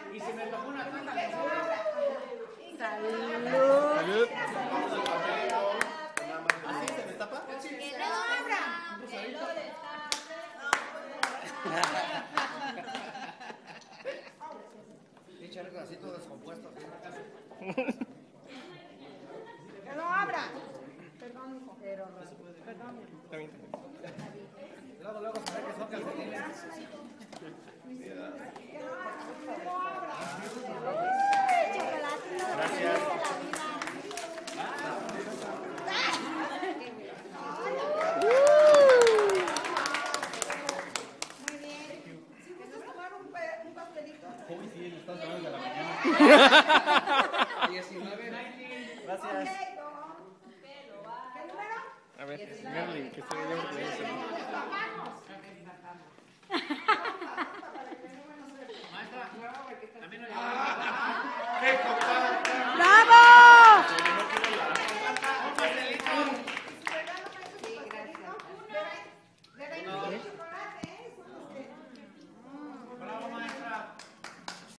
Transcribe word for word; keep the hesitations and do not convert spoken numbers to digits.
Y si me tocó una tanda, Salud. Salud. ¿así se me tapa? Que no abra. Pinche récord así todo descompuesto. Que no abra. Perdón, hijo. Pero, perdón. Está bien. Luego, luego se ve que son calcetines. Gracias. Uy, sí, le estás dando de la mañana. diecinueve. Gracias. ¿Qué número? A ver, Merlin, que estoy yo. Maestra, a mí no le